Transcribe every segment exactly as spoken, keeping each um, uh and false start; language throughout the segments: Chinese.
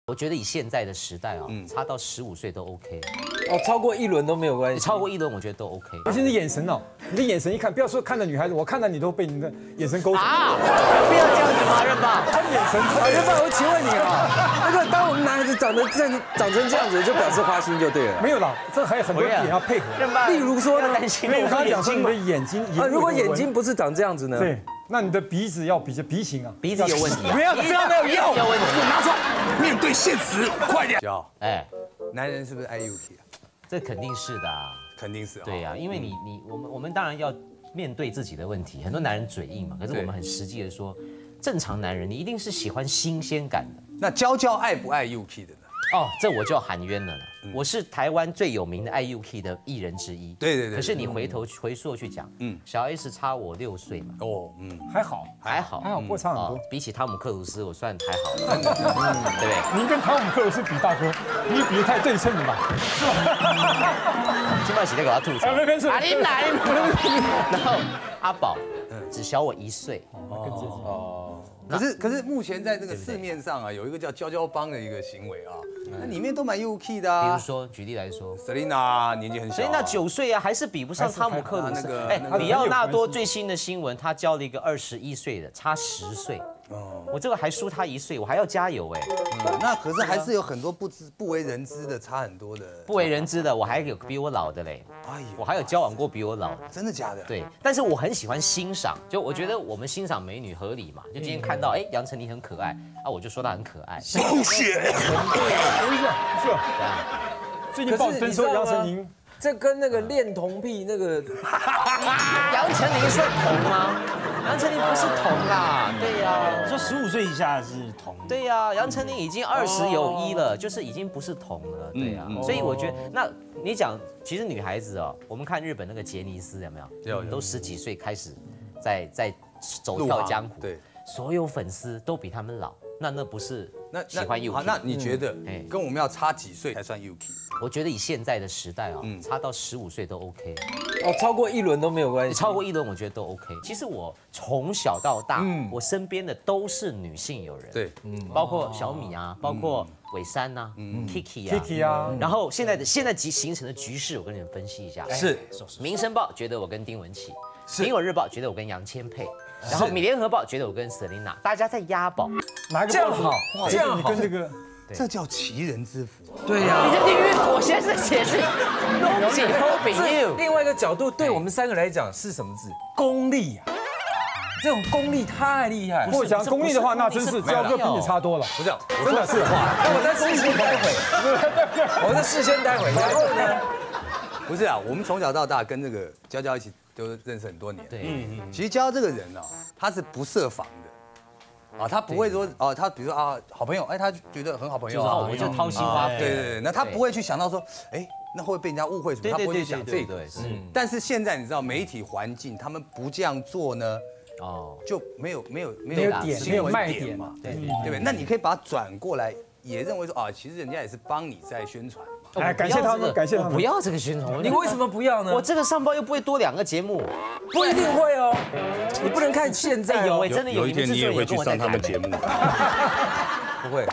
我觉得以现在的时代啊，差到十五岁都 OK。 哦，超过一轮都没有关系。 超过一轮我觉得都 OK。 而且你眼神哦，你的眼神一看，不要说看着女孩子，我看到你都被你的眼神勾住。 啊！不要这样子嘛，任爸。 他的眼神， 任爸，我请问你啊，那个当我们男孩子长得这样长成这样子，就表示花心就对了。 没有啦，这还有很多点要配合。 任爸， 例如说呢， 因为我刚刚讲说你的眼睛， 啊，如果眼睛不是长这样子呢？ 对。 那你的鼻子要比这鼻型啊， 鼻子有问题， 不要这样没有用， 有问题， 拿出来，面对现实，快点。 哎， 男人是不是爱 U K 啊？ 这肯定是的啊， 肯定是。 对呀，因为你你我们我们当然要面对自己的问题，很多男人嘴硬嘛，可是我们很实际的说，正常男人你一定是喜欢新鲜感的。 那娇娇爱不爱 U K 的呢？ 哦，这我就要喊冤了了。我是台湾最有名的爱 U K 的艺人之一。 对对对。 可是你回头回溯去讲，嗯，小 S 差我六岁嘛。 哦，嗯， 还好， 还好， 还好，不会差很多。 比起汤姆克鲁斯，我算还好。嗯，对不对？ 您跟汤姆克鲁斯比，大哥，你比得太对称了吧？是吧？ 金麦喜在给他吐槽。 没没事。 阿林来。然后阿宝，只小我一岁。 哦。 可是可是目前在这个市面上啊，有一个叫娇娇帮的一个行为啊，那里面都蛮 U K 的啊。 比如说，举例来说 ，Selina 年纪很小 ，Selina 九岁啊，还是比不上汤姆克鲁斯。哎，里奥纳多最新的新闻，他交了一个二十一岁的，差十岁。哦，我这个还输他一岁，我还要加油哎。 嗯，那可是还是有很多不知不为人知的，差很多的。 不为人知的，我还有比我老的嘞。哎呀，我还有交往过比我老的。 真的假的？ 对，但是我很喜欢欣赏，就我觉得我们欣赏美女合理嘛。就今天看到，哎，杨丞琳很可爱啊，我就说她很可爱。 不血。 不是是，这样。最近报灯说杨丞琳。 这跟那个恋童癖那个杨丞琳算童吗？杨丞琳不是童啦，对呀。 说十五岁以下是童。 对呀，杨丞琳已经二十有一了，就是已经不是童了，对呀。所以我觉得，那你讲，其实女孩子哦，我们看日本那个杰尼斯有没有？有，都十几岁开始在在走跳江湖，对，所有粉丝都比他们老，那那不是那喜欢 U K？ 好，那你觉得跟我们要差几岁才算 U K？ 我觉得以现在的时代啊，差到十五岁都 OK。 哦，超过一轮都没有关系。 超过一轮我觉得都 OK。其实我从小到大，我身边的都是女性友人，对，嗯，包括小米啊，包括伟山呐，Kiki 啊 ，Kiki 啊。 然后现在的现在集形成的局势，我跟你们分析一下。 是， 《民生报》觉得我跟丁文琪，《苹果日报》觉得我跟杨千霈，然后《米联合报》觉得我跟 Selina， 大家在押宝， 哪个这样好？ 这样好，跟这个。 这叫奇人之福。 对呀， 你这地狱，我现在是解释东西都比 you。 另外一个角度，对我们三个来讲是什么字？功力呀！这种功力太厉害。 如果讲功力的话，那真是焦哥比你差多了。 不是， 真的是。 我在事先待会，我在事先待会，然后呢？ 不是啊，我们从小到大跟这个娇娇一起都认识很多年。 对， 嗯嗯。其实娇娇这个人呢，他是不设防的。 啊，他不会说哦，他比如说啊，好朋友，哎，他觉得很好朋友啊， 我就掏心挖肺。 对对对，那他不会去想到说，哎，那会不会被人家误会什么？他不会去想这个。是。但是现在你知道媒体环境，他们不这样做呢，哦，就没有没有没有点没有卖点嘛， 对对不对？那你可以把它转过来，也认为说啊，其实人家也是帮你在宣传。 哎，感谢他们，感谢他们。 不要这个宣传， 你为什么不要呢？ 我这个上报又不会多两个节目， 不一定会哦。你不能看现在有哎，真的有一天你也会去上他们节目。 不会。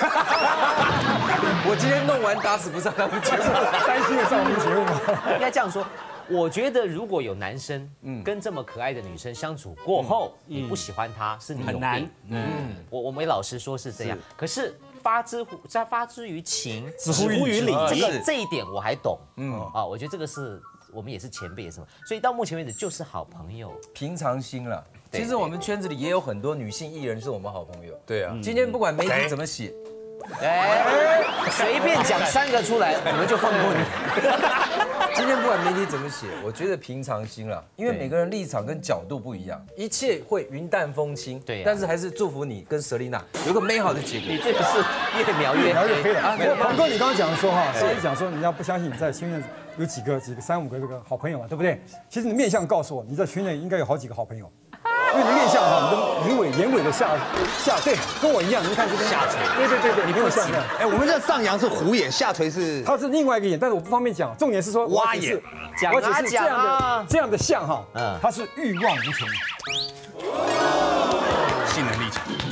我今天弄完打死不上他们节目， 担心的上我们节目吗？ 应该这样说。我觉得如果有男生跟这么可爱的女生相处过后，你不喜欢她，是你有病。嗯，我我们老实说是这样，可是。 发之乎在发之于情， 止乎于理。 这个这一点我还懂。嗯啊，我觉得这个是我们也是前辈，也是什么，所以到目前为止就是好朋友， 平常心了。其实我们圈子里也有很多女性艺人是我们好朋友。 对啊， 今天不管媒体怎么写， 哎，随便讲三个出来，我们就放过你。 今天不管媒体怎么写，我觉得平常心了，因为每个人立场跟角度不一样，一切会云淡风轻。对，但是还是祝福你跟Selina有个美好的结果。 你这个是越描越描越黑了啊！鹏哥，你刚刚讲说哈，所以讲说人家不相信你在圈内有几个几个三五个这个好朋友嘛，对不对？其实你面相告诉我，你在圈内应该有好几个好朋友。 因为你面相哈，你的鱼尾、眼尾的下下，对，跟我一样。你看这边下垂，对对对对，你跟我像这样。 哎，我们这上扬是虎眼，下垂是它是另外一个眼，但是我不方便讲。重点是说蛙眼， 而且是这样的这样的像哈，嗯，它是欲望无穷， 性能力强，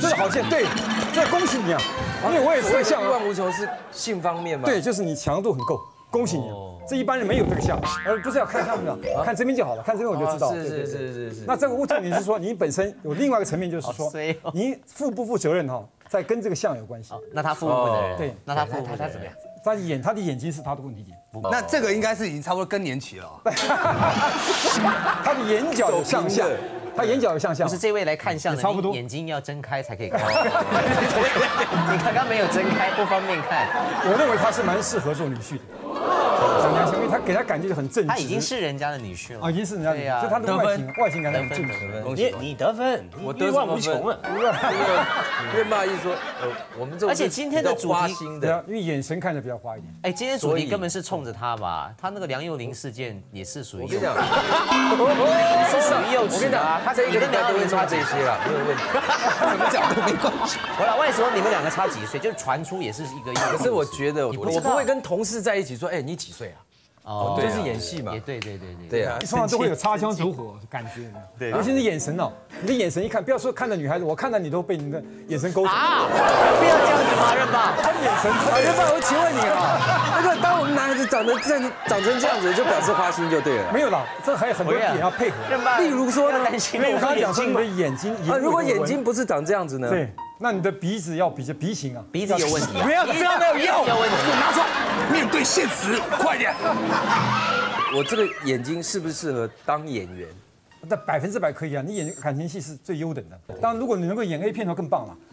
这是好线，对，这恭喜你啊！因为我也是这个相一万无穷是性方面嘛？ 对，就是你强度很够，恭喜你。这一般人没有这个相，而不是要看相的，看这边就好了，看这边我就知道。 是是是是是。 那这个重点是说，你本身有另外一个层面，就是说，你负不负责任哈，在跟这个相有关系。 那他负不负责任？ 对， 那他负不负责任？他怎么样？ 他眼他的眼睛是他的问题点。 那这个应该是已经差不多更年期了。 他的眼角有向下，他眼角有向下。 不是这位来看相的， 差不多眼睛要睁开才可以看。你刚刚没有睁开，不方便看。 我认为他是蛮适合做女婿的。因为他给他感觉就很正直， 他已经是人家的女婿了啊，已经是人家的女婿，所以他的外形外形感很正直。 你你得分，我欲望无穷了。 愿爸一说，呃，我们这而且今天的主题， 对啊，因为眼神看着比较花一点。 哎，今天主题根本是冲着他吧？他那个梁又霖事件也是属于， 我跟你讲， 是属于幼稚啊。 他这一个跟梁又霖差这些啦，没有问题， 怎么讲都没关系。 我老外说你们两个差几岁，就是传出也是一个。 可是我觉得，我不会跟同事在一起说，哎，你几岁啊？哦，就是演戏嘛， 也对对对对， 对啊， 通常都会有擦枪走火感觉，对，尤其是眼神哦，你的眼神一看，不要说看到女孩子，我看到你都被你的眼神勾住啊，不要这样子嘛，任爸， 他的眼神， 任爸，我请问你啊，那个当我们男孩子长得这长成这样子，就表示花心就对了， 没有啦，这还有很多点要配合， 任爸， 例如说呢， 因为我刚刚讲说你的眼睛， 啊，如果眼睛不是长这样子呢？ 对。那你的鼻子要比较鼻型啊， 鼻子有问题， 不要不要没有要有问题， 拿出来，面对现实，快点。 我这个眼睛适不适合当演员？ 那百分之百可以啊，你演感情戏是最优等的。当然，如果你能够演 A 片的话更棒了，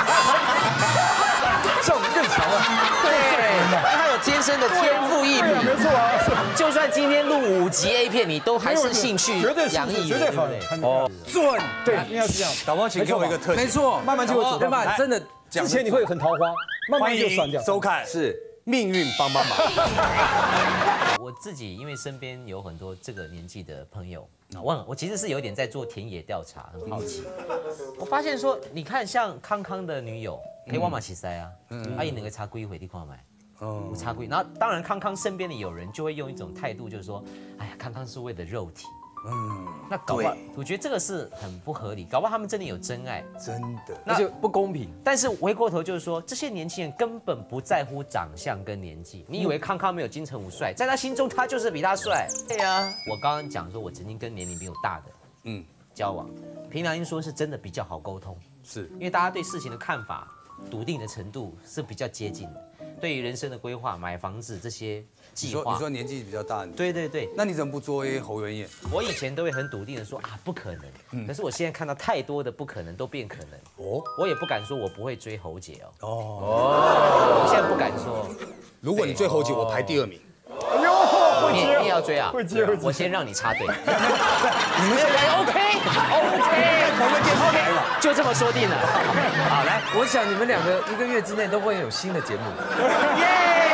效果更强了。 对，他有天生的天赋异禀， 没错啊。 就算今天录五集 A 片，你都还是兴趣洋溢， 绝对好， 哦，准， 对，应该是这样。 导播，请给我一个特写， 没错， 慢慢就会走。 对吧？真的， 之前你会很桃花，慢慢就酸掉。 收看是命运帮帮忙。 我自己因为身边有很多这个年纪的朋友，我我其实是有点在做田野调查，很好奇。我发现说，你看像康康的女友，可以挖马起塞啊，阿姨那个插龟回地看买。哦，插龟。然后当然康康身边的友人就会用一种态度，就是说，哎呀，康康是为了肉体。嗯，那搞不好，我觉得这个是很不合理，搞不好他们真的有真爱， 真的， 那就不公平。 但是回过头就是说，这些年轻人根本不在乎长相跟年纪。你以为康康没有金城武帅，在他心中他就是比他帅。对呀，我刚刚讲说，我曾经跟年龄比我大的，嗯，交往，凭良心说是真的比较好沟通， 是因为大家对事情的看法、笃定的程度是比较接近的。对于人生的规划、买房子这些计划， 你说你说年纪比较大， 对对对， 那你怎么不做 A 侯元燕？ 我以前都会很笃定的说啊，不可能。嗯，可是我现在看到太多的不可能都变可能。哦，我也不敢说我不会追侯姐哦。哦，我现在不敢说。 如果你追侯姐，我排第二名。 哎呦， 你你也要追啊？ 会接会接。 我先让你插队。你们现在 OK OK OK， 就这么说定了。 好，来，我想你们两个一个月之内都会有新的节目。 耶！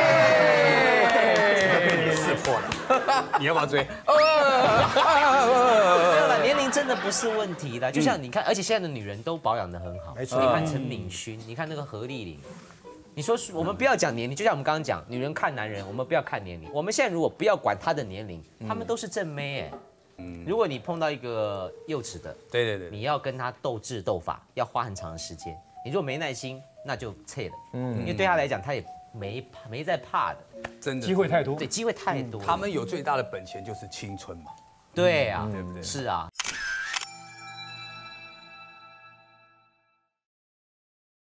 识破了，你要不要追？ 没有了，年龄真的不是问题的。就像你看，而且现在的女人都保养得很好。 没错。 你看陈敏勋，你看那个何丽玲。你说我们不要讲年龄，就像我们刚刚讲，女人看男人，我们不要看年龄。我们现在如果不要管她的年龄，她们都是正妹哎。嗯，如果你碰到一个幼稚的， 对对对， 你要跟她斗智斗法，要花很长的时间。你如果没耐心，那就撤了。嗯，因为对她来讲，她也没没在怕的， 真的机会太多。 对，机会太多。 他们有最大的本钱就是青春嘛。 对啊，对不对？是啊。